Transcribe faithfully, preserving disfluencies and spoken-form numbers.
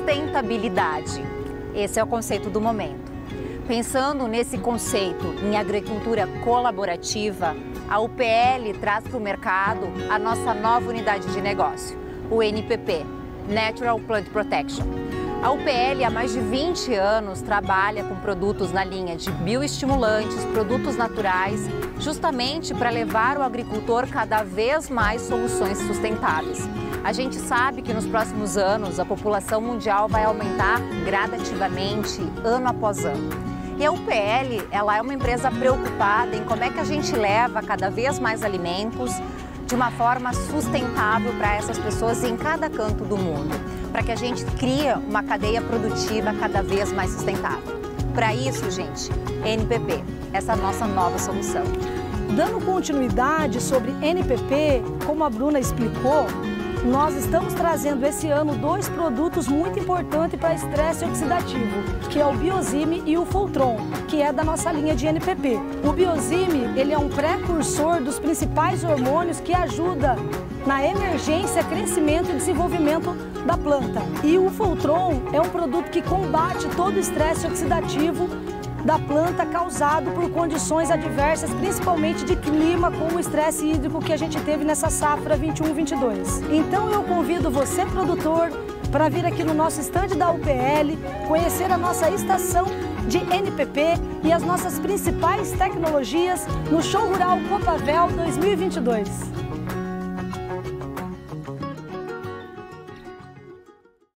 sustentabilidade. Esse é o conceito do momento. Pensando nesse conceito em agricultura colaborativa, a U P L traz para o mercado a nossa nova unidade de negócio, o N P P, Natural Plant Protection. A U P L há mais de vinte anos trabalha com produtos na linha de bioestimulantes, produtos naturais, justamente para levar o agricultor cada vez mais soluções sustentáveis. A gente sabe que nos próximos anos a população mundial vai aumentar gradativamente, ano após ano. E a U P L, ela é uma empresa preocupada em como é que a gente leva cada vez mais alimentos de uma forma sustentável para essas pessoas em cada canto do mundo, para que a gente crie uma cadeia produtiva cada vez mais sustentável. Para isso, gente, N P P, essa é a nossa nova solução. Dando continuidade sobre N P P, como a Bruna explicou, nós estamos trazendo esse ano dois produtos muito importantes para estresse oxidativo, que é o Biozime e o Fultron, que é da nossa linha de N P P. O Biozime, ele é um precursor dos principais hormônios que ajuda na emergência, crescimento e desenvolvimento da planta. E o Fultron é um produto que combate todo o estresse oxidativo da planta causado por condições adversas, principalmente de clima, como o estresse hídrico que a gente teve nessa safra vinte e um vinte e dois. Então eu convido você, produtor, para vir aqui no nosso estande da U P L, conhecer a nossa estação de N P P e as nossas principais tecnologias no Show Rural Copavel dois mil e vinte e dois.